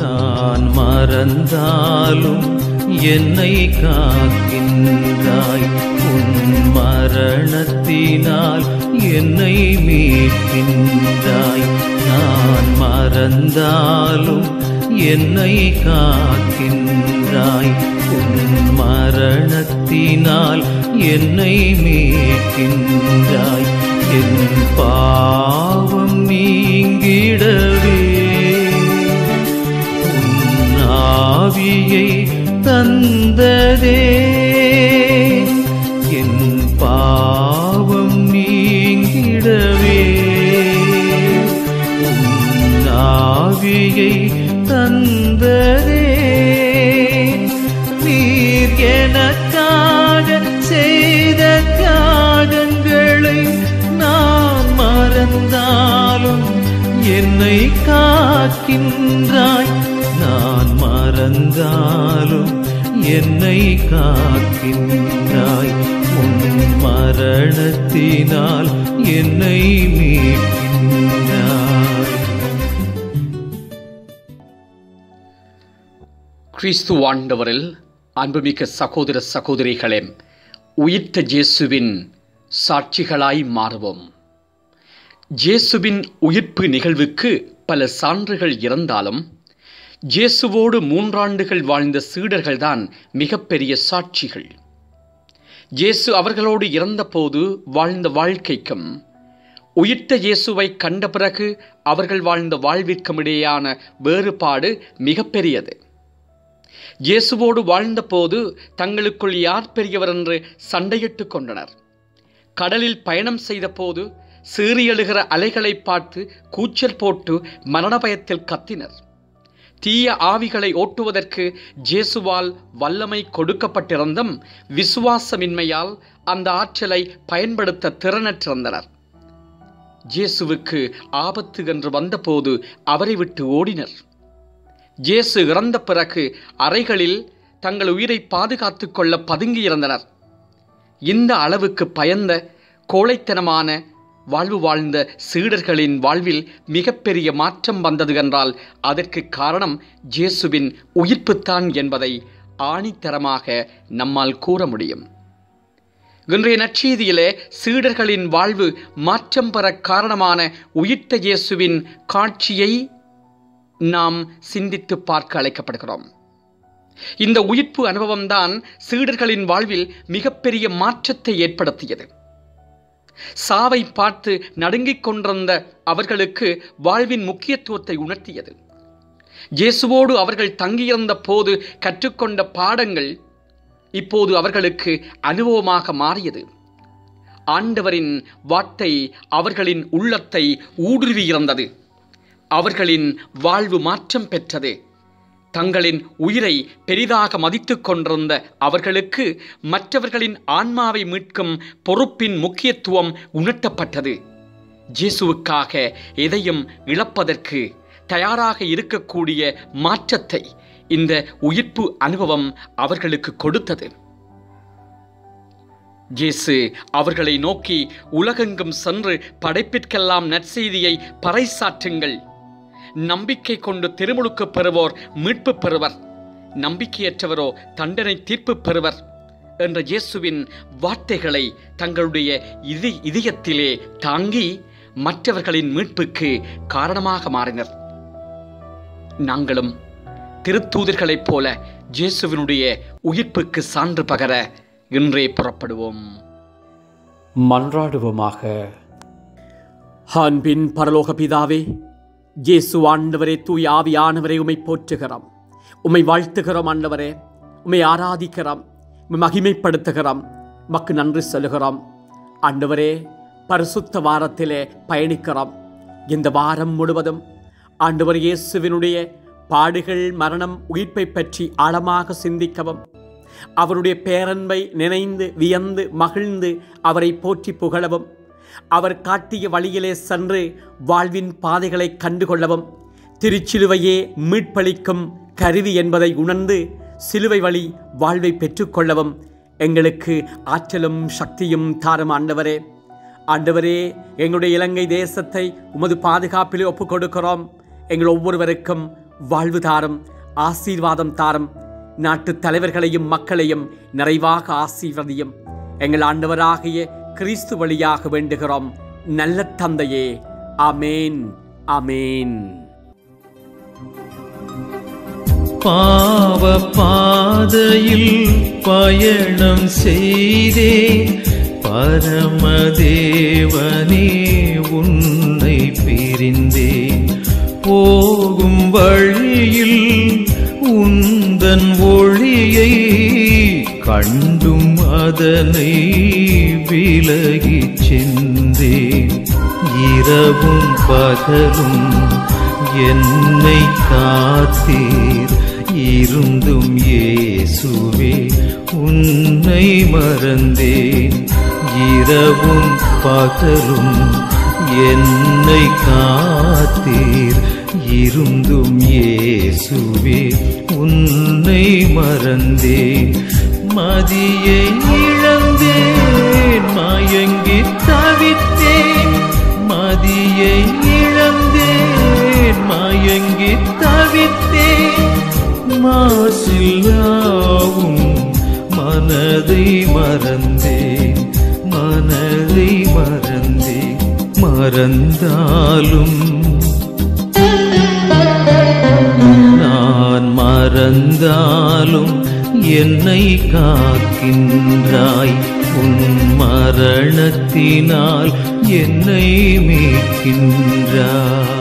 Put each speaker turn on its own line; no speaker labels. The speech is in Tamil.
நான் மறந்தாலும் என்னை காக்கின்றாய். உன் மரணத்தினால் என்னை மீட்கின்றாய். நான் மறந்தாலும் என்னை காக்கின்றாய். உன் மரணத்தினால் என்னை மீட்கின்றாய். என் பாவம் நீங்கிடவே உன் ஆவியை தந்ததே. என் பாவம் நீங்கிடவே உன் ஆவியை தந்ததே. நீர் எனக்காக செய்த தியாகங்களை நான் மறந்தாலும் என்னை காக்கின்றாய். நான் மறந்தாலும் என்னை காக்கின்றாய். உன் மரணத்தினால் என்னை மீட்கின்றாய்.
கிறிஸ்து ஆண்டவரில் அன்புமிக்க சகோதர சகோதரிகளே, உயிர்த்த இயேசுவின் சாட்சிகளாய் மாறுவோம். இயேசுவின் உயிர்ப்பு நிகழ்வுக்கு பல சான்றுகள் இருந்தாலும் இயேசுவோடு 3 ஆண்டுகள் வாழ்ந்த சீடர்கள்தான் மிகப்பெரிய சாட்சிகள். இயேசு அவர்களோடு இறந்தபோது வாழ்ந்த வாழ்க்கைக்கும் உயிர்த்த இயேசுவை கண்ட பிறகு அவர்கள் வாழ்ந்த வாழ்விற்கும் இடையேயான வேறுபாடு மிகப்பெரியது. இயேசுவோடு வாழ்ந்தபோது தங்களுக்குள் யார் பெரியவர் என்று சண்டையிட்டு கொண்டனர். கடலில் பயணம் செய்த போது சீறி எழுகிற அலைகளை பார்த்து கூச்சல் போட்டு மரண பயத்தில் கத்தினர். தீய ஆவிகளை ஓட்டுவதற்கு இயேசுவால் வல்லமை கொடுக்கப்பட்டிருந்தும் விசுவாசமின்மையால் அந்த ஆற்றலை பயன்படுத்த திறனற்றிருந்தனர். இயேசுவுக்கு ஆபத்து என்று வந்தபோது அவரை விட்டு ஓடினர். இயேசு இறந்த பிறகு அறைகளில் தங்கள் உயிரை பாதுகாத்து கொள்ள பதுங்கியிருந்தனர். இந்த அளவுக்கு பயந்த கோழைத்தனமான வாழ்வு வாழ்ந்த சீடர்களின் வாழ்வில் மிகப்பெரிய மாற்றம் வந்தது என்றால் அதற்கு காரணம் இயேசுவின் உயிர்ப்புத்தான் என்பதை ஆணித்தரமாக நம்மால் கூற முடியும். இன்றைய நற்செய்தியிலே சீடர்களின் வாழ்வு மாற்றம் பெற காரணமான உயிர்த்த இயேசுவின் காட்சியை நாம் சிந்தித்து பார்க்க அழைக்கப்படுகிறோம். இந்த உயிர்ப்பு அனுபவம்தான் சீடர்களின் வாழ்வில் மிகப்பெரிய மாற்றத்தை ஏற்படுத்தியது. சாவை பார்த்து நடுங்கிக் கொண்டிருந்த அவர்களுக்கு வாழ்வின் முக்கியத்துவத்தை உணர்த்தியது. இயேசுவோடு அவர்கள் தங்கியிருந்த போது கற்றுக்கொண்ட பாடங்கள் இப்போது அவர்களுக்கு அனுபவமாக மாறியது. ஆண்டவரின் வார்த்தை அவர்களின் உள்ளத்தை ஊடுருவியிருந்தது. அவர்களின் வாழ்வு மாற்றம் பெற்றது. தங்களின் உயிரை பெரிதாக மதித்து கொண்டிருந்த அவர்களுக்கு மற்றவர்களின் ஆன்மாவை மீட்கும் பொறுப்பின் முக்கியத்துவம் உணர்த்தப்பட்டது. இயேசுவுக்காக எதையும் இழப்பதற்கு தயாராக இருக்கக்கூடிய மாற்றத்தை இந்த உயிர்ப்பு அனுபவம் அவர்களுக்கு கொடுத்தது. இயேசு அவர்களை நோக்கி, உலகெங்கும் சென்று படைப்பிற்கெல்லாம் நற்செய்தியை பறைசாற்றுங்கள். நம்பிக்கை கொண்டு திருமுழுக்கு பெறுவோர் மீட்பு பெறுவர், நம்பிக்கையற்றவரோ தண்டனை தீர்ப்பு பெறுவர் என்ற இயேசுவின் வார்த்தைகளை தங்களுடைய இதயத்திலே தாங்கி மற்றவர்களின் மீட்புக்கு காரணமாக மாறினர். நாங்களும் திருத்தூதர்களைப் போல இயேசுவினுடைய உயிர்ப்புக்கு சான்று பகர இன்றே புறப்படுவோம்.
மன்றாடுவோமாக. அன்பின் பரலோக பிதாவே, இயேசு ஆண்டவரே, தூய் ஆவியானவரே, உம்மை போற்றுகிறோம், உம்மை வாழ்த்துகிறோம். ஆண்டவரே, உம்மை ஆராதிக்கிறோம், உம்மை மகிமைப்படுத்துகிறோம், உமக்கு நன்றி சொல்லுகிறோம். ஆண்டவரே, பரிசுத்த வாரத்திலே பயணிக்கிறோம். இந்த வாரம் முழுவதும் ஆண்டவர் இயேசுவினுடைய பாடுகள், மரணம், உயிர்ப்பை பற்றி ஆழமாக சிந்திக்கவும், அவருடைய பேரன்பை நினைந்து வியந்து மகிழ்ந்து அவரை போற்றி புகழவும், அவர் காட்டிய வழியிலே சென்று வாழ்வின் பாதைகளை கண்டுகொள்ளவும், திருச்சிலுவையே மீட்பளிக்கும் கருவி என்பதை உணர்ந்து சிலுவை வழி வாழ்வை பெற்றுக்கொள்ளவும் எங்களுக்கு ஆற்றலும் சக்தியும் தாரும். ஆண்டவரே, ஆண்டவரே, எங்களுடைய இலங்கை தேசத்தை உமது பாதுகாப்பிலே ஒப்புக் கொடுக்கிறோம். எங்கள் ஒவ்வொருவருக்கும் வாழ்வு தாரும், ஆசீர்வாதம் தாரும். நாட்டு தலைவர்களையும் மக்களையும் நிறைவாக ஆசீர்வதியும். எங்கள் ஆண்டவராகிய கிறிஸ்து வழியாக வேண்டுகிறோம் நல்ல தந்தையே. ஆமேன், ஆமேன்.
பாவ பாதையில் பயணம் செய்தே பரமதேவனே உன்னை பிரிந்தேன். போகும் வழியில் உந்தன் ஒளியை கண்டும் அதனை விலகிச் சென்றேன். இரவும் பகலும் என்னை காத்தீர், இருந்தும் இயேசுவே உன்னை மறந்தேன். இரவும் பகலும் என்னை காத்தீர், இருந்தும் இயேசுவே உன்னை மறந்தேன். மதியை இழந்தேன், மயங்கி தவித்தேன். மதியை இழந்தேன், மயங்கி தவித்தேன். மாசில்லாவும் மனதை மறந்தேன், மனதை மறந்தேன். மறந்தாலும் நான் மறந்தாலும் என்னை காக்கின்றாய். உன் மரணத்தினால் என்னை மீட்கின்றாய்.